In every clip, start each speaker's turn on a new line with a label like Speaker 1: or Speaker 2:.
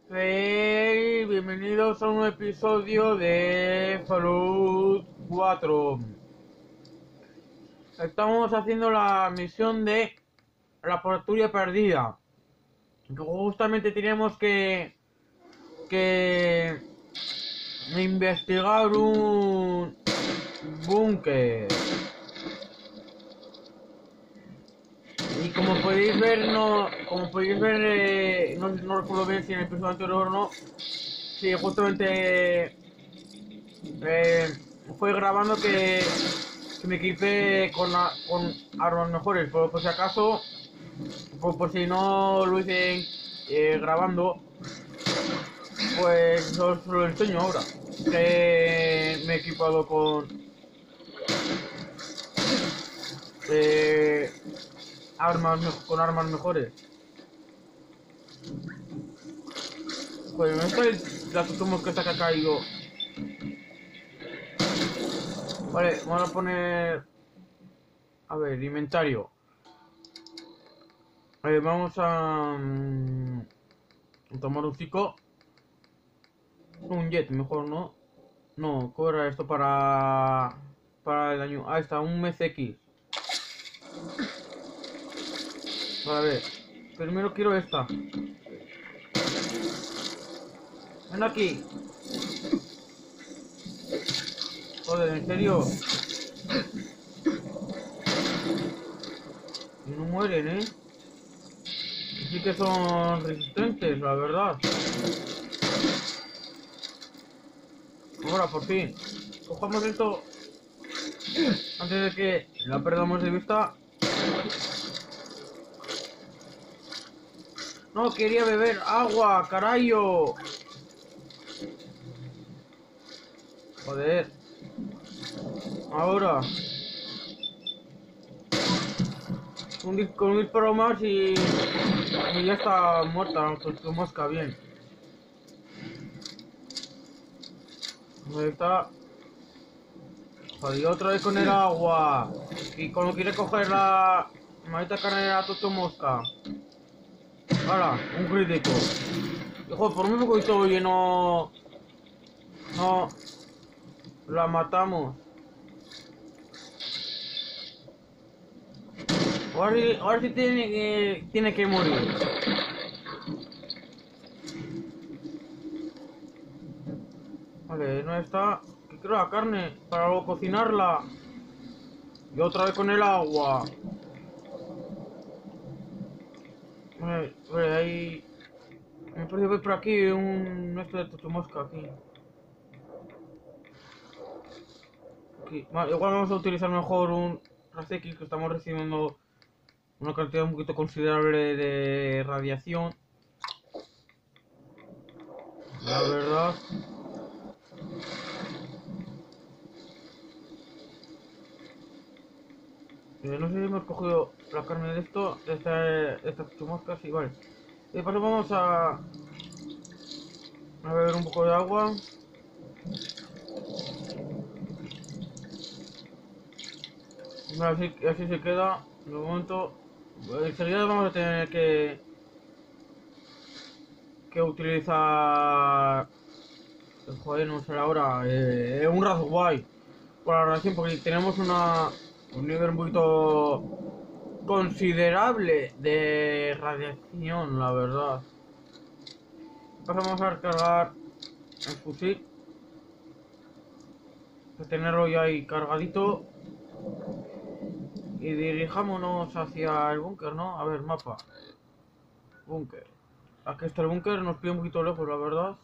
Speaker 1: Hey, bienvenidos a un nuevo episodio de Fallout 4. Estamos haciendo la misión de la patrulla perdida. Justamente tenemos que investigar un búnker. Y como podéis ver, no recuerdo bien si en el episodio anterior o no. Sí, justamente fue grabando que me equipé con armas mejores, por si acaso, por si no lo hice grabando, pues os lo enseño ahora. Que me he equipado eh, con armas mejores. Pues no es la tutumos que está que ha caído. Vale, vamos a poner. A ver, inventario. Vamos a tomar un cico. Un jet, mejor, ¿no? No, ¿cómo era esto para el año? Ah, está, un mes X. A ver, primero quiero esta. Ven aquí. Joder, ¿en serio? Y no mueren, ¿eh? Sí que son resistentes, la verdad. Ahora, por fin. Cojamos esto antes de que la perdamos de vista. No, quería beber agua, carayo. Joder. Ahora. Con un disparo más y ya está muerta tu mosca, bien. Ahí está. Joder, otra vez con el agua. Y cuando quiere coger la maldita carne de la tu mosca. Ahora, un crítico. Hijo, por muy poquito y no la matamos. Ahora sí tiene que morir. Vale, no está. Que quiero la carne para luego cocinarla. Y otra vez con el agua. Vale, ahí. Me parece ver por aquí un esto de tutumosca aquí. Vale, igual vamos a utilizar mejor un Raseki, que estamos recibiendo una cantidad un poquito considerable de radiación. La verdad. No sé si hemos cogido la carne de esto, de estas chumoscas y vale. Y de paso vamos a beber un poco de agua. Así se queda. De momento, enseguida vamos a tener que utilizar, joder, no sé ahora, un Raspberry por la radiación, porque tenemos un nivel un poquito considerable de radiación, la verdad. Pasamos a recargar el fusil, a tenerlo ya ahí cargadito. Y dirijámonos hacia el búnker, ¿no? A ver, mapa. Búnker. Aquí está el búnker, nos pide un poquito lejos, la verdad.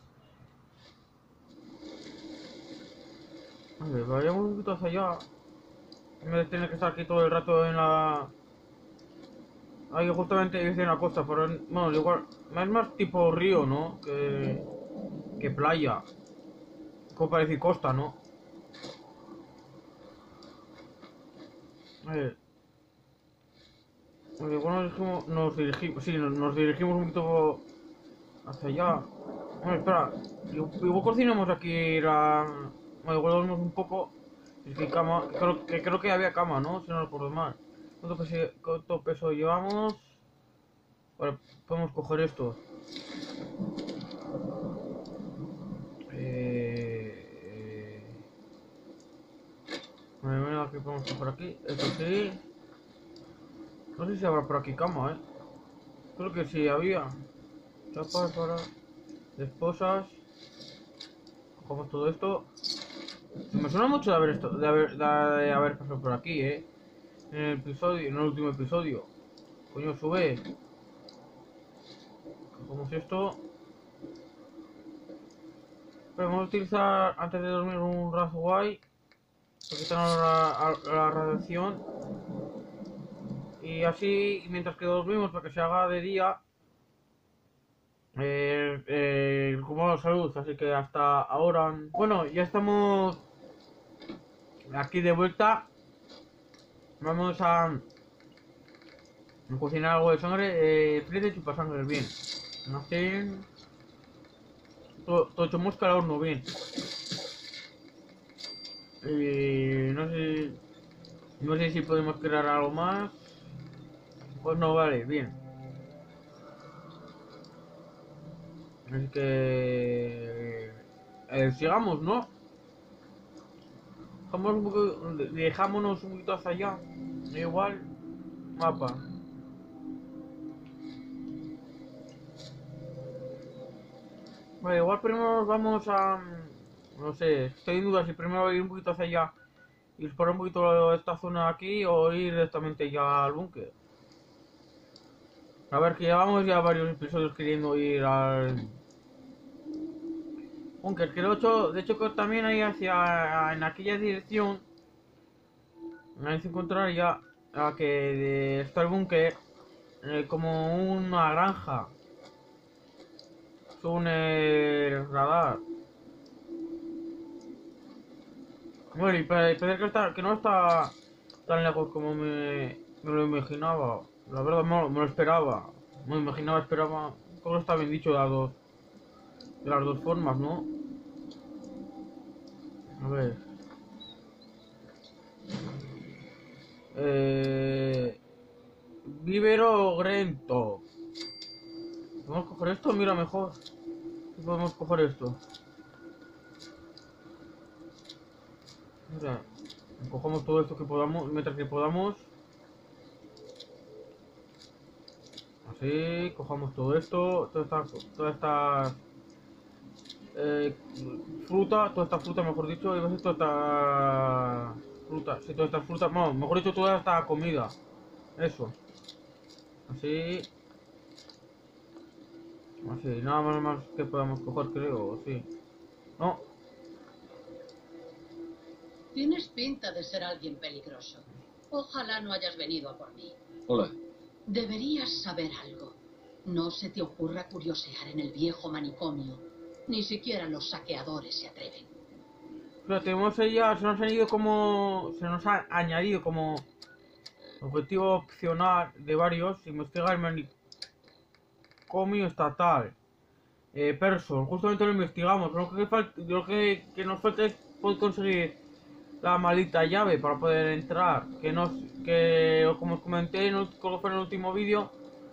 Speaker 1: A ver, vayamos un poquito hacia allá. En vez de tener que estar aquí todo el rato en la... Ahí justamente dice en la costa, pero bueno, igual... Es más tipo río, ¿no? Que playa. Como para decir costa, ¿no? A ver. Igual nos dirigimos un poquito hacia allá. Bueno, espera, igual cocinamos aquí la... Bueno, igual dormimos un poco. Es que cama, creo que había cama, ¿no? Si no recuerdo mal. ¿Cuánto peso llevamos? Vale, podemos coger esto. que podemos coger aquí. Esto sí. No sé si habrá por aquí cama, Creo que sí había. Chapas para esposas. Cogemos todo esto. Me suena mucho de haber de haber pasado por aquí, En el episodio, en el último episodio. Coño, sube. Cogemos esto. Podemos utilizar antes de dormir un Raspberry para quitarnos la radiación. Y así, mientras que dormimos, para que se haga de día, como salud. Así que hasta ahora. Bueno, ya estamos aquí de vuelta. Vamos a cocinar algo de sangre. Frío de chupasangre, bien. Así. Todo hecho mosca al horno, bien. No sé. No sé si podemos crear algo más. Pues no, vale, bien. Así que... sigamos, ¿no? Dejámonos un poquito hacia allá. Igual, mapa. Vale, igual primero nos vamos a... No sé, estoy en duda si primero ir un poquito hacia allá y explorar un poquito esta zona aquí o ir directamente ya al búnker. A ver, que llevamos ya varios episodios queriendo ir al búnker, que de hecho que también hay en aquella dirección, ahí se encontraría a que está el búnker como una granja, según el radar. Bueno, y parece que no está tan lejos como me lo imaginaba. La verdad me lo esperaba. Me imaginaba, esperaba. Todo está bien dicho de las dos formas, ¿no? A ver. Eh, Vivero Grento. ¿Podemos coger esto? Mira, mejor. ¿Sí podemos coger esto? Mira. Cogemos todo esto que podamos, mientras que podamos. Así, cojamos todo esto, toda esta eh, toda esta fruta, mejor dicho, iba a decir toda esta fruta, sí, toda esta fruta, no, mejor dicho, toda esta comida, eso, así, así, nada más que podamos coger, creo, sí, no,
Speaker 2: Tienes pinta de ser alguien peligroso. Ojalá no hayas venido a por mí.
Speaker 3: Hola.
Speaker 2: Deberías saber algo. No se te ocurra curiosear en el viejo manicomio. Ni siquiera los saqueadores se atreven.
Speaker 1: pero tenemos ya, se nos ha añadido como objetivo opcional de varios, investigar el manicomio estatal. Person, justamente lo investigamos. Lo que nos falta es poder conseguir la maldita llave para poder entrar. Que como os comenté, creo que fue en el último vídeo,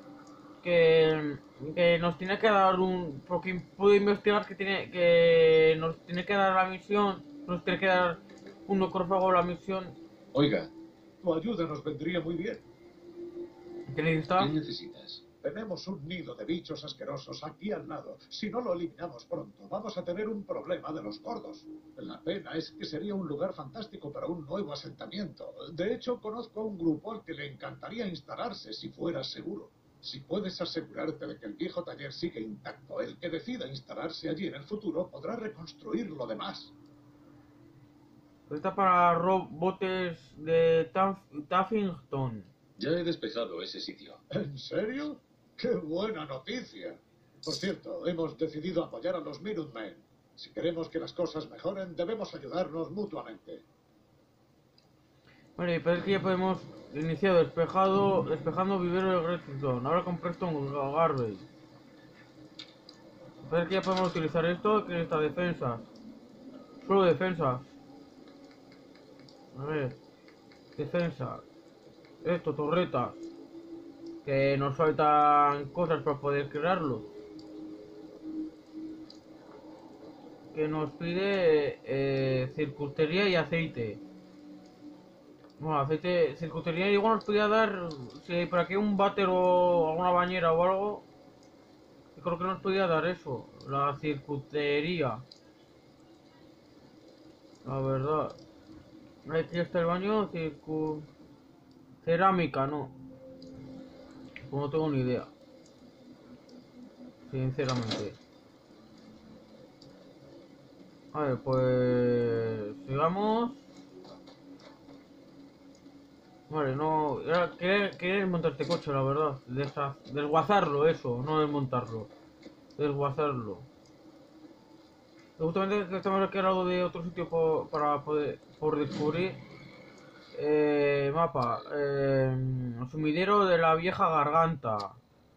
Speaker 1: que nos tiene que dar porque pude investigar que nos tiene que dar la misión, nos tiene que dar un necrófago la misión.
Speaker 3: Oiga,
Speaker 4: Tu ayuda nos vendría muy bien.
Speaker 1: ¿Qué necesita?
Speaker 3: ¿qué necesitas?
Speaker 4: Tenemos un nido de bichos asquerosos aquí al lado. Si no lo eliminamos pronto, vamos a tener un problema de los gordos. La pena es que sería un lugar fantástico para un nuevo asentamiento. De hecho, conozco a un grupo al que le encantaría instalarse si fuera seguro. Si puedes asegurarte de que el viejo taller sigue intacto, el que decida instalarse allí en el futuro podrá reconstruir lo demás.
Speaker 1: Está para botes de Taffington.
Speaker 3: Ya he despejado ese sitio.
Speaker 4: ¿En serio? ¡Qué buena noticia! Por cierto, hemos decidido apoyar a los Minutemen. Si queremos que las cosas mejoren, debemos ayudarnos mutuamente.
Speaker 1: Vale, parece que ya podemos iniciar despejando vivero de Grexington. Ahora con Preston Garvey. Parece que ya podemos utilizar esto, que es esta defensa. Solo defensa. A ver. Defensa. Esto, torretas. Que nos faltan cosas para poder crearlo. Que nos pide circuitería y aceite. Bueno, aceite, circuitería igual nos podía dar, si hay por aquí un váter o alguna bañera o algo, yo creo que nos podía dar eso, la circuitería. La verdad. Aquí está el baño, cerámica, no. Pues no tengo ni idea. Sinceramente. A ver, pues... sigamos. Vale, no... Quería desmontar este coche, la verdad. Desguazarlo, eso, no desmontarlo. Desguazarlo. Y justamente que estamos aquí al lado de otro sitio por descubrir. Mapa. Sumidero de la vieja garganta.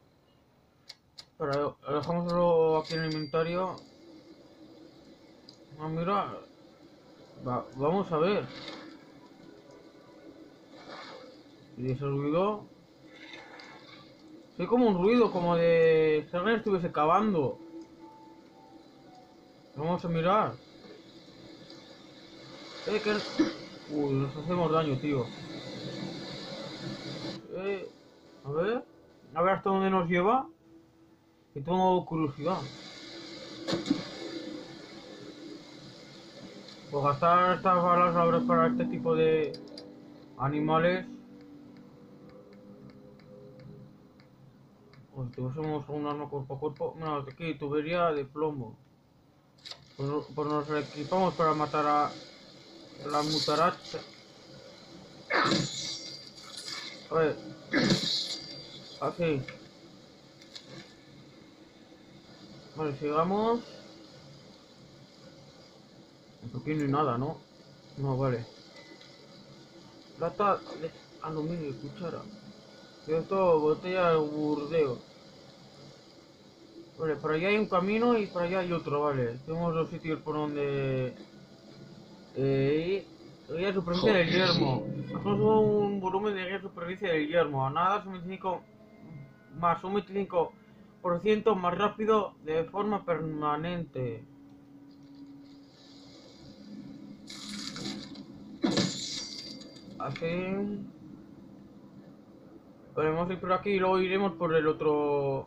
Speaker 1: Pero dejámoslo aquí en el inventario. Ah, mira. Vamos a ver. Y ese ruido. Sí, como un ruido, como de si alguien estuviese cavando. Vamos a mirar. Que... Uy, nos hacemos daño, tío. A ver. A ver hasta dónde nos lleva. Que tengo curiosidad. Pues gastar estas balas la verdad para este tipo de animales. Pues tuviésemos un arma cuerpo a cuerpo. Mira, aquí tubería de plomo. Pues nos equipamos para matar a la mutaracha. A ver. Así. Vale, sigamos. Aquí no hay nada, ¿no? No, vale. Plata de aluminio y cuchara. Y esto, botella de burdeo. Vale, por allá hay un camino y por allá hay otro, vale. Tenemos dos sitios por donde... guía de supervivencia del yermo. Hacemos un volumen de guía de supervivencia del yermo. Nada, un 25 más un 25% más rápido de forma permanente. Así. Vale, vamos a ir por aquí y luego iremos por el otro...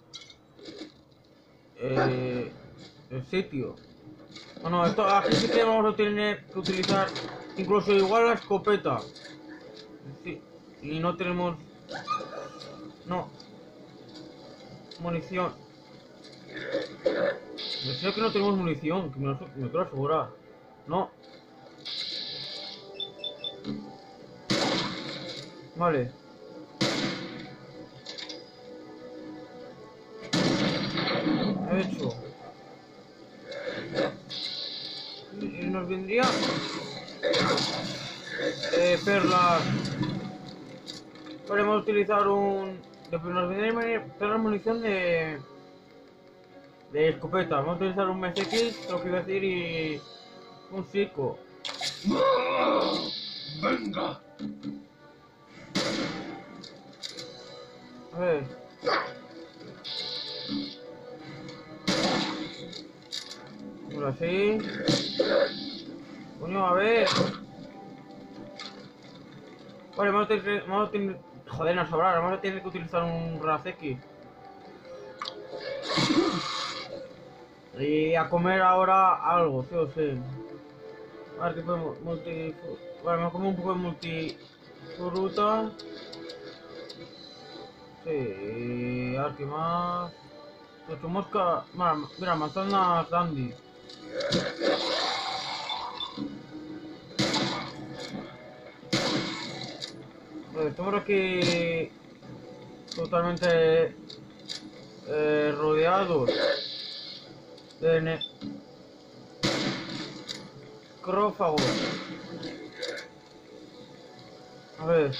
Speaker 1: el sitio. Bueno, esto aquí sí que vamos a tener que utilizar incluso igual la escopeta. Sí, y no tenemos... No. Munición. Deseo que no tenemos munición, que me quiero asegurar. No. Vale. He hecho. Y nos vendría... perlas. Podemos utilizar un... Nos vendría perlas munición de escopeta. Vamos a utilizar un MSX, lo que iba a decir, y... un psico.
Speaker 3: ¡Venga!
Speaker 1: A ver. Ahora sí. Coño, a ver. Vale, vamos a tener... Joder, no sobrar, vamos a tener que utilizar un Razeki. Y a comer ahora algo, sí o sí. A ver, tipo de Vale, me como un poco de multifruta. Sí, a ver qué más. Ocho mosca. Mira, manzanas dandy. Estamos aquí totalmente rodeados de necrófagos. A ver.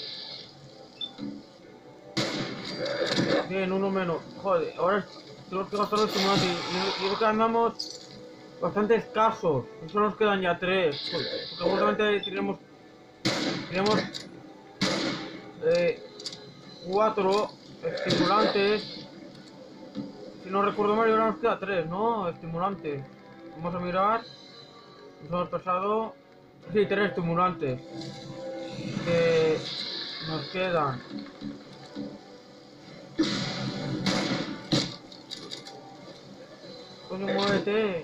Speaker 1: Bien, uno menos. Joder, ahora tenemos que gastar los estimulantes. Y creo que andamos bastante escasos. Solo nos quedan ya 3. Porque justamente tenemos 4 estimulantes. Si no recuerdo mal, ahora nos queda 3, ¿no? Estimulantes. Vamos a mirar. Nos hemos pasado. Sí, 3 estimulantes. que nos quedan. Coño, muévete.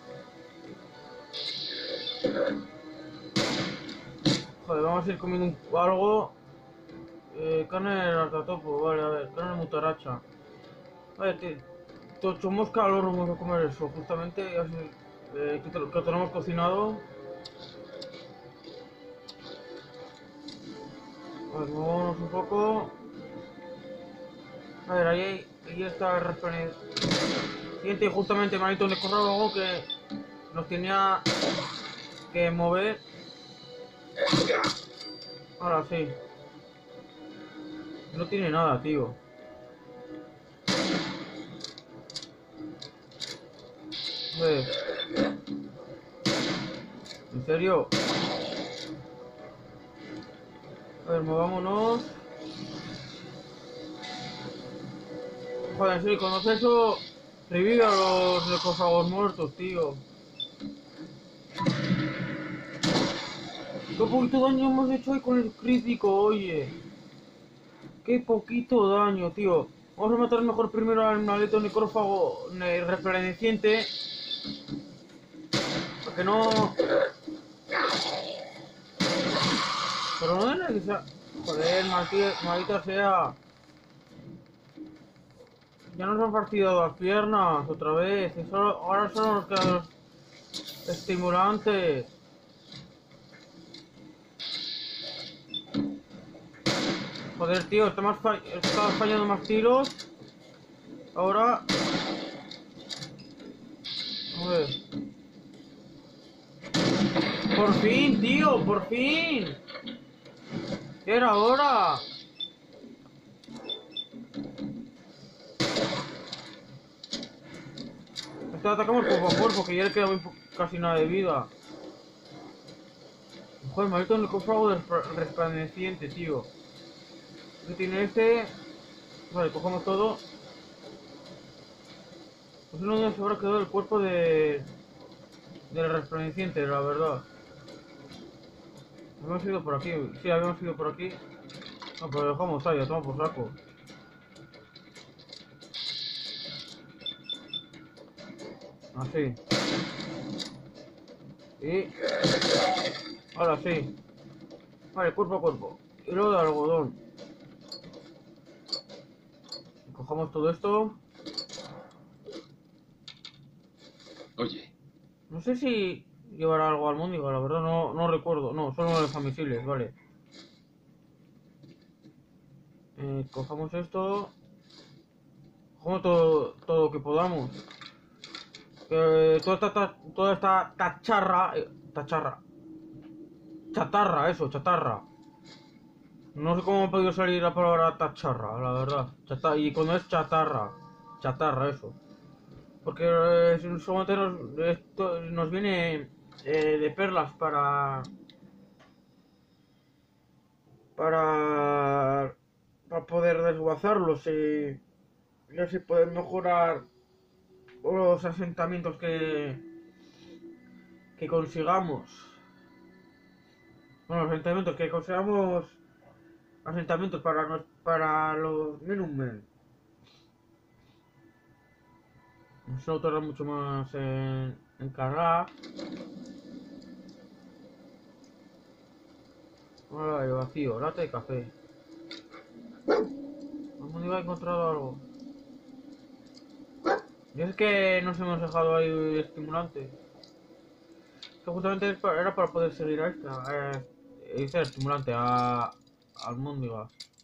Speaker 1: Joder, vamos a ir comiendo algo. Carne de ratatopo, vale, a ver, carne de mutaracha. Vale, tocho mosca al horno vamos a comer eso, justamente, así, que lo tenemos cocinado. A ver, movámonos un poco. A ver, ahí está el resplandeciente, justamente manito de algo que nos tenía que mover. Ahora sí. No tiene nada, tío. A ver. ¿En serio? A ver, movámonos. Joder, en serio, cuando hace eso, revive a los necrófagos muertos, tío. Qué poquito daño hemos hecho hoy con el crítico, oye. Qué poquito daño, tío. Vamos a matar mejor primero al maldito necrófago resplandeciente. Porque no... Pero no es necesario... Joder, maldita sea. Ya nos han partido las piernas otra vez. Y ahora solo nos quedan los estimulantes. Joder, tío, está fallando más tiros. Ahora... A ver. Por fin, tío, por fin. Era hora. Atacamos cuerpo a cuerpo, que ya le queda casi nada de vida. Joder, maldito necrófago resplandeciente, tío. ¿Qué tiene este? Vale, cogemos todo. Pues no sé dónde se habrá quedado el cuerpo del resplandeciente, la verdad. Habíamos ido por aquí. Sí, habíamos ido por aquí. No, pero lo dejamos ahí, ya toma por saco. Así. Y... ahora sí. Vale, cuerpo a cuerpo. Hilo de algodón. Cojamos todo esto.
Speaker 3: Oye,
Speaker 1: No sé si llevará algo al Móniga, la verdad no recuerdo. No, solo los misiles, vale. Cojamos esto. Cojamos todo lo que podamos. Toda esta cacharra. Chatarra, eso, chatarra. No sé cómo ha podido salir la palabra tacharra, la verdad. Y cuando es chatarra. Chatarra, eso. Porque en su momento nos viene de perlas para poder desguazarlos y así poder mejorar los asentamientos que consigamos. Bueno, los asentamientos que consigamos, asentamientos para los Minumen. Eso tarda mucho más en cargar. Vale, vacío, lata de café. Vamos a encontrado algo. Y es que nos hemos dejado ahí estimulante. Que justamente era para poder seguir a esta. Hice estimulante al Móndiga.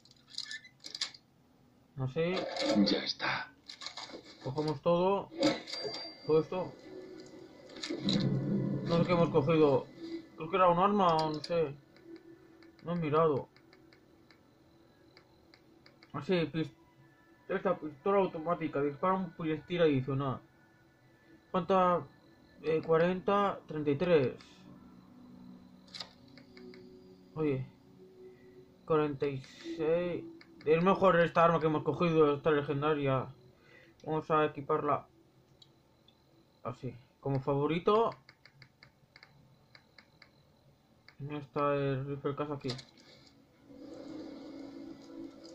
Speaker 1: Así.
Speaker 3: ya está.
Speaker 1: Cogemos todo esto. No sé qué hemos cogido. Creo que era un arma o no sé. No he mirado. Así, esta pistola automática. Dispara un proyectil adicional. ¿Cuánta? 40, 33. Oye. 46. Es mejor esta arma que hemos cogido, esta legendaria. Vamos a equiparla así, como favorito. ¿Dónde está el rifle caza aquí?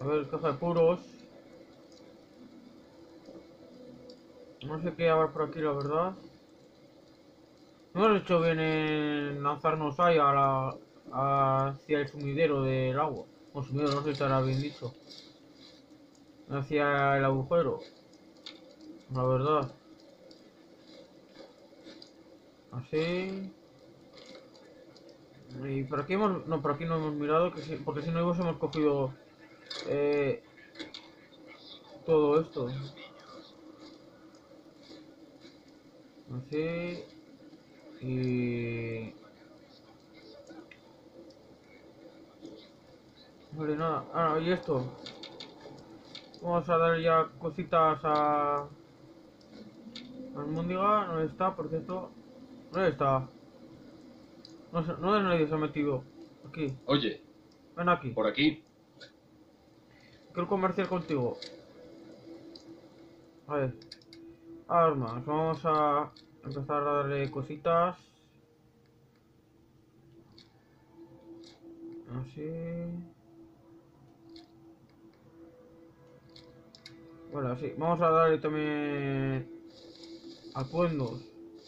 Speaker 1: A ver, caja de puros. No sé qué haber por aquí, la verdad. No hemos hecho bien en lanzarnos ahí hacia el sumidero del agua. O sumidero, no sé si estará bien dicho. Hacia el agujero. La verdad. Así. Y por aquí hemos... No, por aquí no hemos mirado, porque si no hemos cogido eh, todo esto. Así. Y... Vale, nada. Ah, y esto. Vamos a dar ya cositas a... Almóndiga, ¿dónde está? Por cierto. ¿Dónde está? No sé, no nadie se ha metido. Aquí.
Speaker 3: Oye,
Speaker 1: Ven aquí.
Speaker 3: por aquí.
Speaker 1: Quiero comerciar contigo. A ver. Armas. Vamos a empezar a darle cositas. Así. Bueno, así. Vamos a darle también atuendos.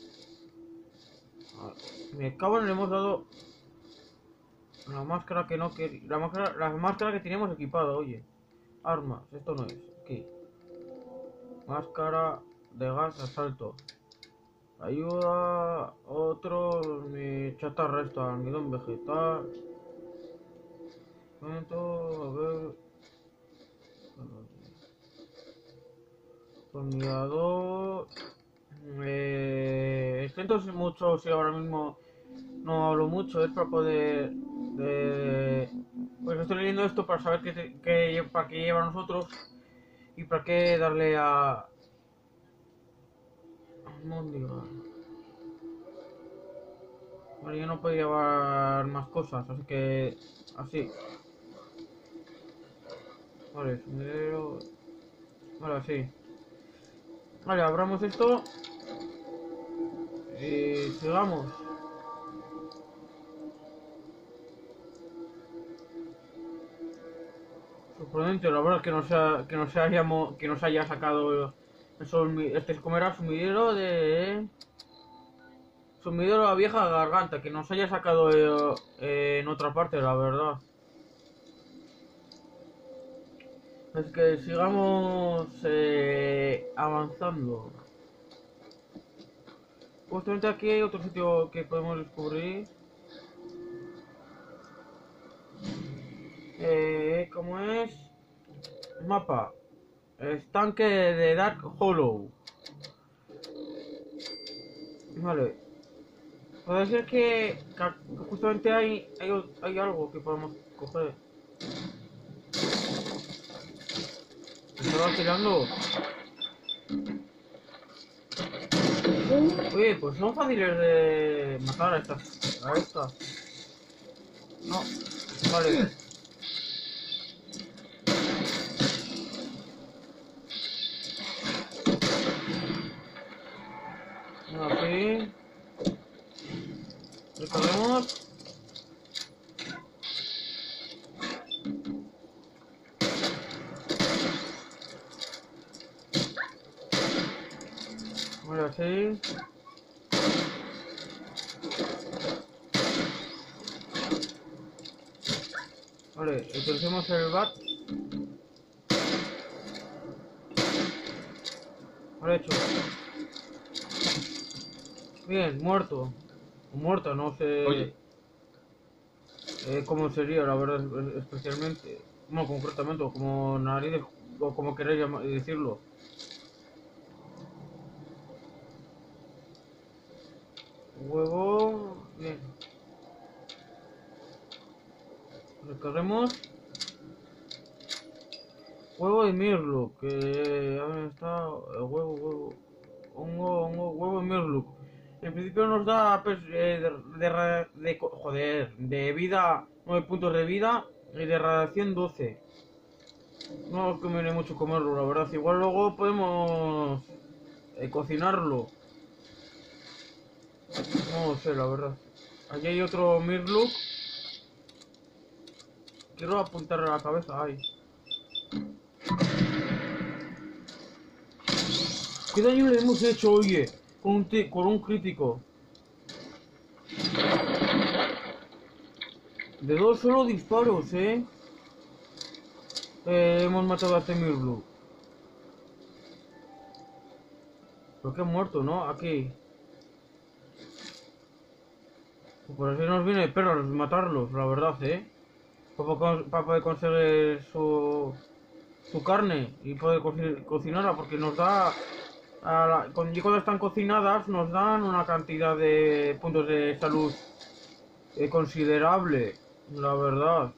Speaker 1: Me cago en le hemos dado la máscara que no quería. La máscara que teníamos equipada, oye. Armas, esto no es. Aquí. Máscara de gas asalto. Ayuda. Otro. Mi chatarra esta. Almidón vegetal. Momento, a ver. Tornillador. Siento mucho si ahora mismo no hablo mucho, es para poder... Pues estoy leyendo esto para saber para qué lleva a nosotros y para qué darle a... Almóndiga. Vale, yo no puedo llevar más cosas, así que... Así. Vale, sumidero... Vale, así. Vale, abramos esto. Y sigamos. Sorprendente, la verdad que nos haya sacado este como era sumidero de sumidero a vieja garganta, que nos haya sacado en otra parte, la verdad. Es que sigamos avanzando. Justamente aquí hay otro sitio que podemos descubrir. ¿Cómo es? Mapa. Estanque de Dark Hollow. Vale. Puede ser que justamente hay algo que podemos coger. ¿Estaba tirando? Oye, pues son fáciles de matar a estas. No. Vale. Aquí. Recorremos. Vale, así. Vale, utilicemos el bat. Vale, hecho. Bien, muerto. O muerta, no sé.
Speaker 3: Oye.
Speaker 1: Cómo sería, la verdad, especialmente. Bueno, concretamente, o como nariz, o como queréis decirlo. Huevo. Bien. Recarguemos. Huevo de mirlo, que... A ver, está... huevo. Huevo de mirlo. En principio nos da pues, de vida 9 puntos de vida y de radiación 12. No conviene mucho comerlo, la verdad. Igual luego podemos cocinarlo. No sé, la verdad. Aquí hay otro Mirlook. Quiero apuntarle a la cabeza. Ay. ¿Qué daño le hemos hecho, oye? Con un crítico. De 2 solo disparos, hemos matado a Temir Blue. Creo que ha muerto, ¿no? Aquí. Por así nos viene perros matarlos, la verdad, para poder conseguir su carne y poder cocinarla, porque nos da... cuando están cocinadas nos dan una cantidad de puntos de salud considerable, la verdad.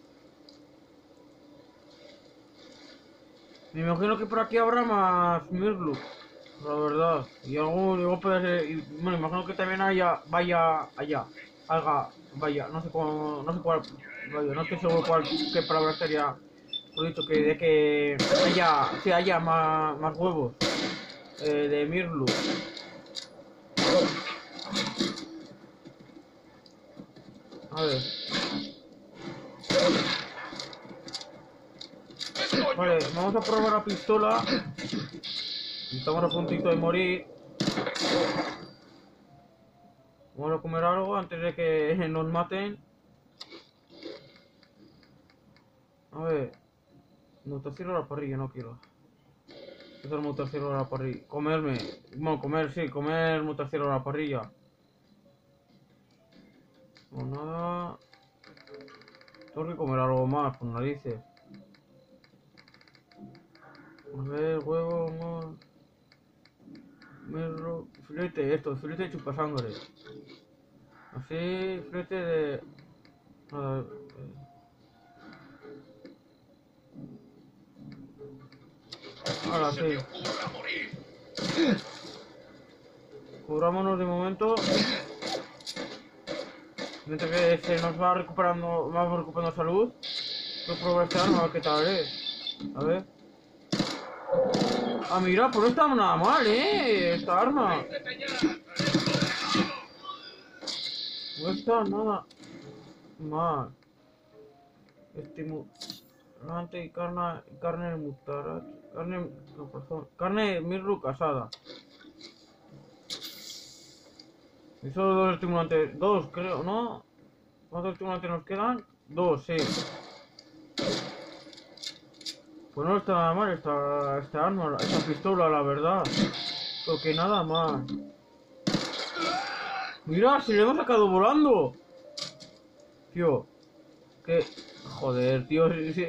Speaker 1: Me imagino que por aquí habrá más Mirlook, la verdad. Y algo puede ser... bueno, imagino que también vaya, no sé cómo, no sé cuál, vaya, no estoy seguro qué palabra sería, por dicho, de que haya más huevos de Mirlook. A ver. Vale, vamos a probar la pistola. Estamos a puntito de morir. Vamos a comer algo antes de que nos maten. A ver. Mutacero a la parrilla, no quiero. Quiero mutacero a la parrilla. Comerme. Bueno, comer mutacero a la parrilla. No, nada. Tengo que comer algo más, por narices. A ver, huevo, amor. Mirlo. Filete, filete de chupasangre. Así, filete de... ahora sí. Cubrámonos de momento. Mientras que se nos va recuperando salud. Voy a probar este arma, a ver qué tal es. A ver. Ah, mira, pues no está nada mal, esta arma. No está nada mal. Estimulante y carne mutarach. Carne Mirlook asada. Y solo 2 estimulantes. 2, creo, ¿no? ¿Cuántos estimulantes nos quedan? 2, sí. Pues no está nada mal esta arma, esta pistola, la verdad. Porque nada mal. Mira, si le hemos sacado volando. Tío. Que... joder, tío.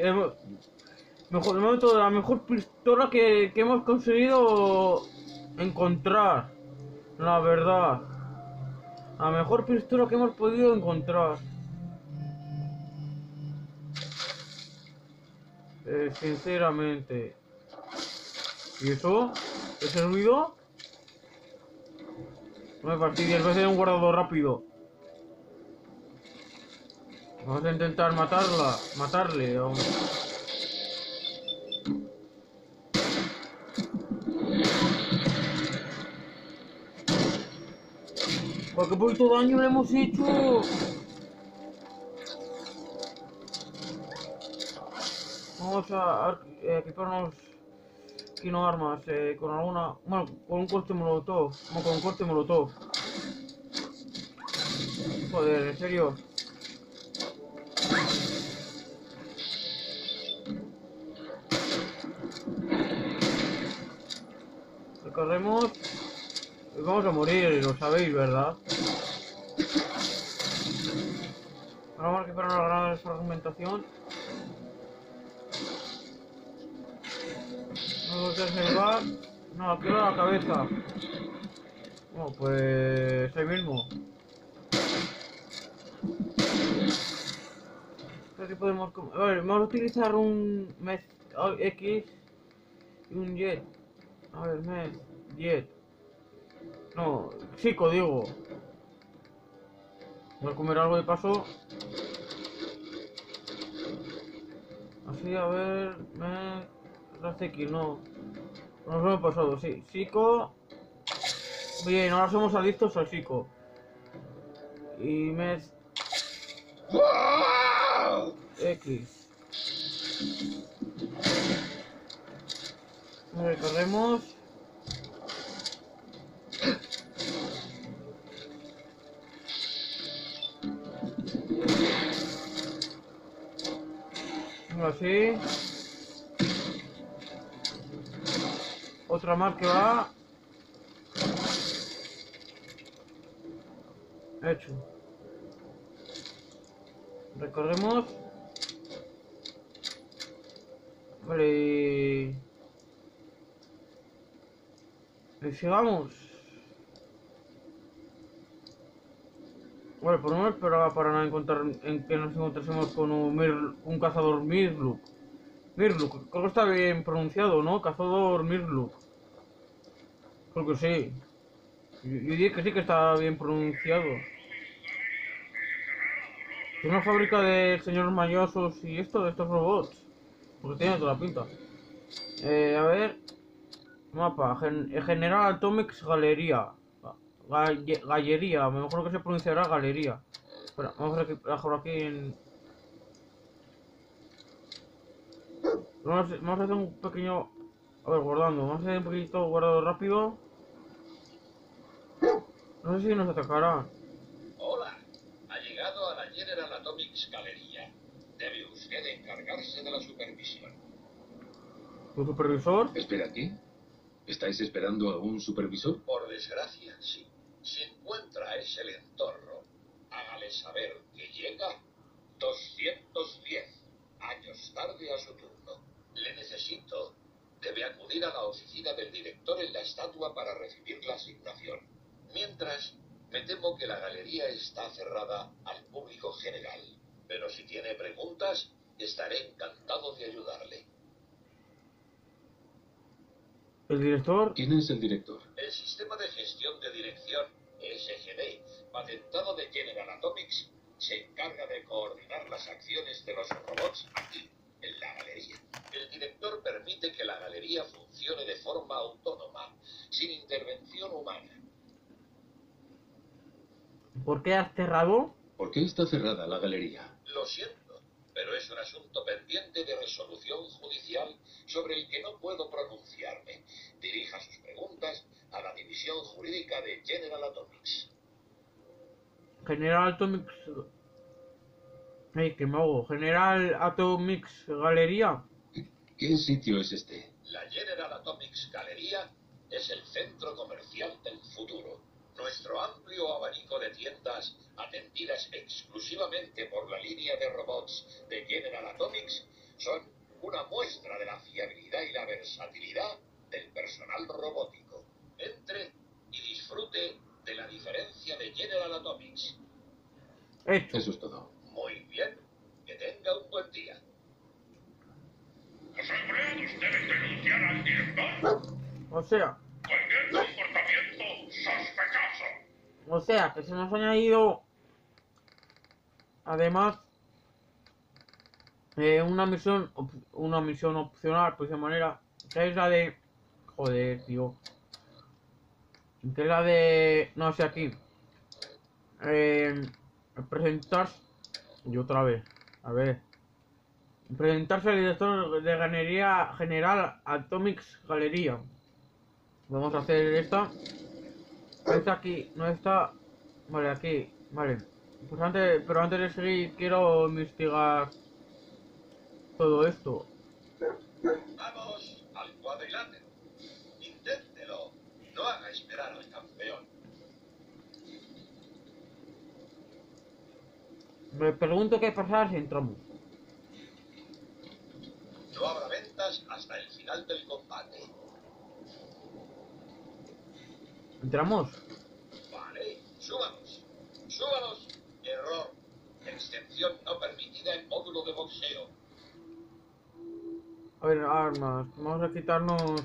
Speaker 1: La mejor pistola que hemos conseguido encontrar. La verdad. La mejor pistola que hemos podido encontrar. Sinceramente. ¿Y eso? ¿Ese ruido? No me fastidies, voy a hacer un guardado rápido. Vamos a intentar matarle. ¿Por qué poquito daño le hemos hecho? Vamos a equiparnos aquí no armas, con alguna... bueno, con un corte molotov. Como con un corte molotov. Joder, en serio. Recorremos. Y vamos a morir, lo sabéis, ¿verdad? Ahora vamos a equipar una granada de fragmentación. No lo salvar. No, quiero la cabeza. Bueno, pues ahí mismo. Aquí podemos... a ver, vamos a utilizar un MES X y un jet. A ver, MES, jet. No, chico, digo. Voy a comer algo de paso. Así, a ver, MES... X, no. Nos hemos pasado, sí. Psico. Bien, ahora somos adictos al psico. Y MES X. Recorremos. así. Otra más que va. Hecho. Recorremos. Vale. Y sigamos. Vale, por no esperaba para nada encontrar en que nos encontrásemos con un cazador Mirlook. Mirlook, creo que está bien pronunciado, ¿no? Cazador Mirlook. Creo que sí. Yo diría que sí que está bien pronunciado. Es una fábrica de señores mañosos y esto, de estos robots. Porque tiene toda la pinta. A ver. Mapa. General Atomics Galería. Gallería. Mejor que se pronunciará Galería. Espera, vamos a dejar aquí en... Vamos a hacer un pequeño... A ver, guardando. Vamos a hacer un poquito guardado rápido. No sé si nos atacarán.
Speaker 5: Hola, ha llegado a la General Atomics Galería. Debe usted encargarse de la supervisión.
Speaker 1: ¿Tu supervisor?
Speaker 3: Espera, ¿qué? ¿Estáis esperando a un supervisor?
Speaker 5: Por desgracia, sí. Si encuentra a ese lentorro, hágale saber que llega 210 años tarde a su turno. Le necesito. Debe acudir a la oficina del director en la estatua para recibir la asignación. Mientras, me temo que la galería está cerrada al público general. Pero si tiene preguntas, estaré encantado de ayudarle.
Speaker 1: ¿El director?
Speaker 3: ¿Quién es el director?
Speaker 5: El sistema de gestión de dirección, SGD, patentado de General Atomics, se encarga de coordinar las acciones de los robots aquí, en la galería. El director permite que la galería funcione de forma autónoma, sin intervención humana.
Speaker 1: ¿Por qué has cerrado?
Speaker 3: ¿Por qué está cerrada la galería?
Speaker 5: Lo siento, pero es un asunto pendiente de resolución judicial sobre el que no puedo pronunciarme. Dirija sus preguntas a la división jurídica de General Atomics.
Speaker 1: General Atomics... Ay, qué mago. General Atomics Galería.
Speaker 3: ¿Qué sitio es este?
Speaker 5: La General Atomics Galería es el centro comercial del futuro. Nuestro amplio abanico de tiendas, atendidas exclusivamente por la línea de robots de General Atomics, son una muestra de la fiabilidad y la versatilidad del personal robótico. Entre y disfrute de la diferencia de General Atomics.
Speaker 1: Hecho.
Speaker 3: Eso es todo.
Speaker 5: Muy bien, que tenga un buen día.
Speaker 6: Los empleados deben denunciar al director
Speaker 1: O sea,
Speaker 6: cualquier comportamiento sospechoso.
Speaker 1: O sea, que se nos ha añadido además una misión opcional, pues de manera que es la de... Joder, tío. Que es la de... No sé, aquí. Presentar... Y otra vez. A ver. Presentarse al director de Galería General Atomics Galería. Vamos a hacer esta. Esta aquí, no está. Vale, aquí, vale. Pues pero antes de seguir quiero investigar todo esto.
Speaker 5: Vamos al cuadrilátero. Inténtelo. No haga esperar al campeón.
Speaker 1: Me pregunto qué pasará si entramos.
Speaker 5: No habrá ventas hasta el final del combate.
Speaker 1: ¿Entramos?
Speaker 5: Vale, súbanos. Súbanos. Error. Excepción no permitida en módulo de boxeo.
Speaker 1: A ver, armas. Vamos a quitarnos...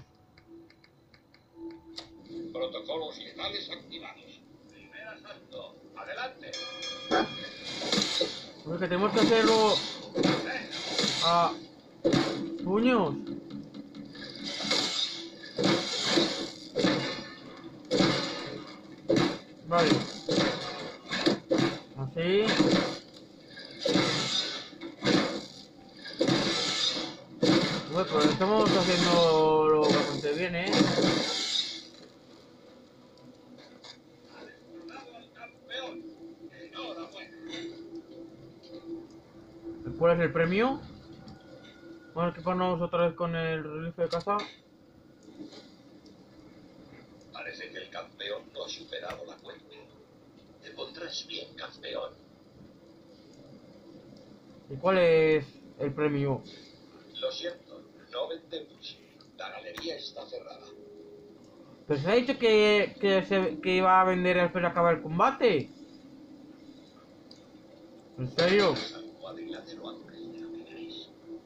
Speaker 5: Protocolos letales activados. Primer asalto. Adelante.
Speaker 1: Porque tenemos que hacerlo... a... puños. Vale. Así. Bueno, pues estamos haciendo lo bastante bien, ¿eh?
Speaker 5: Bravo al campeón. Enhorabuena.
Speaker 1: ¿Cuál es el premio? Vamos a equiparnos otra vez con el rifle de caza.
Speaker 5: Parece que el campeón no ha superado la cuenta. Te pondrás bien, campeón.
Speaker 1: ¿Y cuál es el premio?
Speaker 5: Lo siento, no vendemos. La galería está cerrada.
Speaker 1: Pero se ha dicho que iba a vender después de acabar el combate. ¿En serio?
Speaker 5: Al cuadrilátero antes de lo que queréis.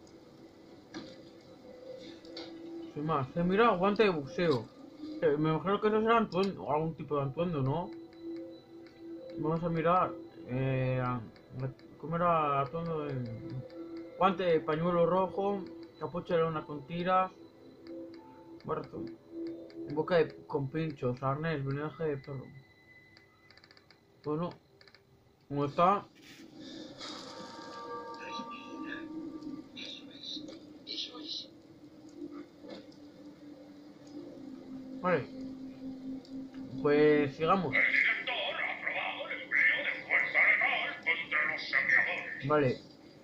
Speaker 1: Sin más, mira, guante de buceo. Me imagino que eso será atuendo, algún tipo de atuendo, ¿no? Vamos a mirar. ¿Cómo era atuendo? Guante de pañuelo rojo, capucha de lona con tiras, muerto. Boca con pinchos, arnés, blindaje de perro. Bueno, ¿cómo está?
Speaker 5: Respira. Eso es. Eso es.
Speaker 1: Vale. Pues sigamos.
Speaker 6: El director ha aprobado el empleo de fuerza letal contra los saqueadores.
Speaker 1: Vale.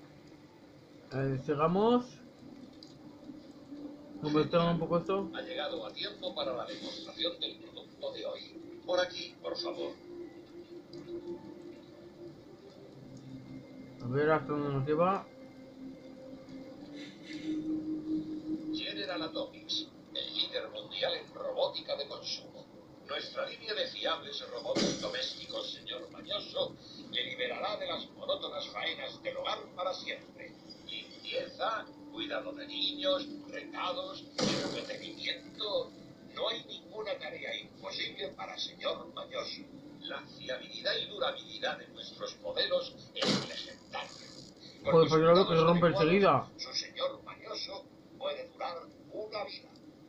Speaker 1: Sigamos. Convertimos un poco esto.
Speaker 5: Ha llegado a tiempo para la demostración del producto de hoy. Por aquí, por favor.
Speaker 1: A ver hasta dónde nos lleva.
Speaker 5: General Atomics, el líder mundial en robótica de consumo. Nuestra línea de fiables robots domésticos, señor Mañoso, le liberará de las monótonas faenas del hogar para siempre. Limpieza, cuidado de niños, recados, entretenimiento. No hay ninguna tarea imposible para señor Mañoso. La fiabilidad y durabilidad de nuestros modelos es legendaria. Con
Speaker 1: Joder,
Speaker 5: los
Speaker 1: pues yo lo veo que se
Speaker 5: cuidados
Speaker 1: rompe
Speaker 5: adecuados,
Speaker 1: enseguida.
Speaker 5: Su señor Mañoso puede durar una vida.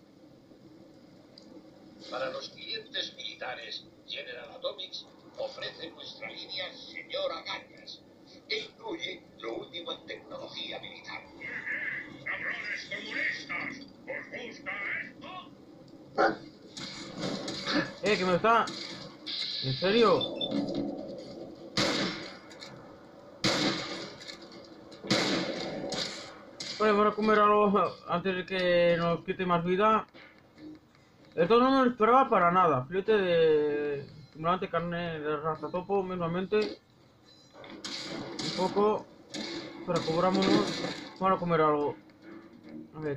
Speaker 5: Para los clientes militares, General Atomics ofrece nuestra línea Señora Cañas, que incluye lo último en tecnología militar.
Speaker 6: ¡Cabrones comunistas! ¿Os gusta esto?
Speaker 1: Que me está. ¿En serio? Vale, vamos a comer algo antes de que nos quite más vida. Esto no me lo esperaba para nada. Filete de estimulante, carne de rastatopo, mismamente. Un poco. Para cobrámonos. Vamos a comer algo. A ver,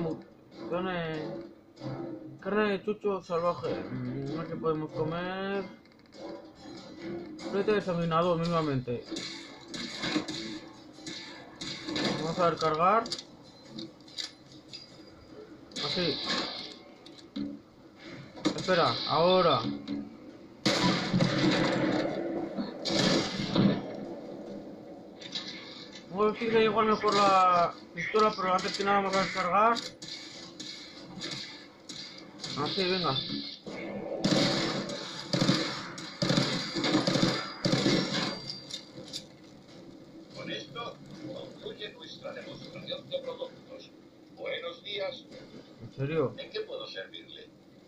Speaker 1: carne de chucho salvaje. No sé qué podemos comer. Filete desaminado, mismamente. Vamos a ver cargar. Así. Espera, ahora. Voy a decir que igual mejor la pistola, pero antes que nada vamos a descargar. Así, venga.
Speaker 5: Con esto concluye nuestra demostración de productos. Buenos días.
Speaker 1: ¿En serio?
Speaker 5: ¿En qué puedo servirle?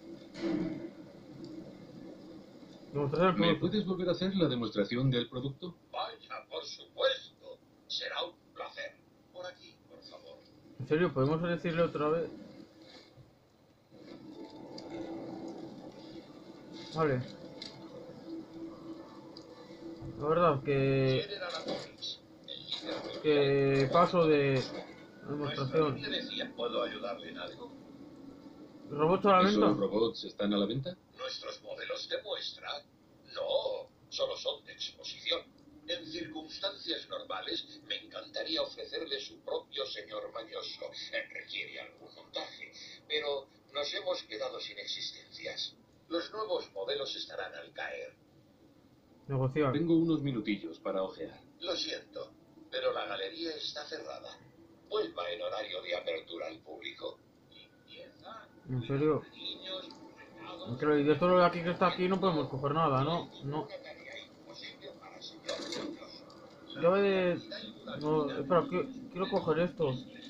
Speaker 1: Demostración del
Speaker 3: ¿Me
Speaker 1: producto.
Speaker 3: puedes volver a hacer la demostración del producto?
Speaker 5: Vaya, por supuesto. Será un placer. Por aquí, por favor.
Speaker 1: ¿En serio? ¿Podemos decirle otra vez? Vale. La verdad que...
Speaker 5: General Atomics, el líder mundial
Speaker 1: Que paso de
Speaker 5: Nuestra
Speaker 1: demostración.
Speaker 5: línea decía, ¿puedo ayudarle en algo?
Speaker 1: ¿Robots a la
Speaker 3: ¿Esos
Speaker 1: venta?
Speaker 3: robots están a la venta?
Speaker 5: ¿Nuestros modelos de muestra? No, solo son de exposición. En circunstancias normales, me encantaría ofrecerle su propio señor Mañoso. Requiere algún montaje, pero nos hemos quedado sin existencias. Los nuevos modelos estarán al caer.
Speaker 1: Negociar.
Speaker 3: Tengo unos minutillos para ojear.
Speaker 5: Lo siento, pero la galería está cerrada. Vuelva en horario de apertura al público. Limpieza,
Speaker 1: ¿En serio?
Speaker 5: niños, recados...
Speaker 1: Pero y de esto de aquí que está aquí no podemos coger nada, ¿no? No.
Speaker 5: Una tarea imposible para señor Mañoso.
Speaker 1: Llave de... No, espera, quiero coger esto.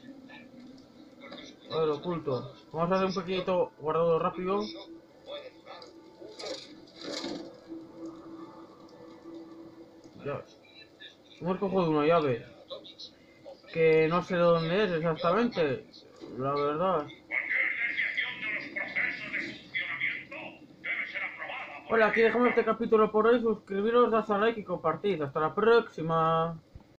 Speaker 1: A ver, oculto. Vamos a hacer un pequeñito guardado rápido.
Speaker 5: Puede durar una vida.
Speaker 1: Ya. Hemos cogido una llave.
Speaker 5: Atomics ofrece
Speaker 1: que no sé dónde es exactamente, la verdad.
Speaker 6: Cualquier desviación de los procesos de funcionamiento debe ser aprobada por
Speaker 1: Hola, aquí dejamos este capítulo por hoy. Suscribiros, dadle a like y compartid. Hasta la próxima.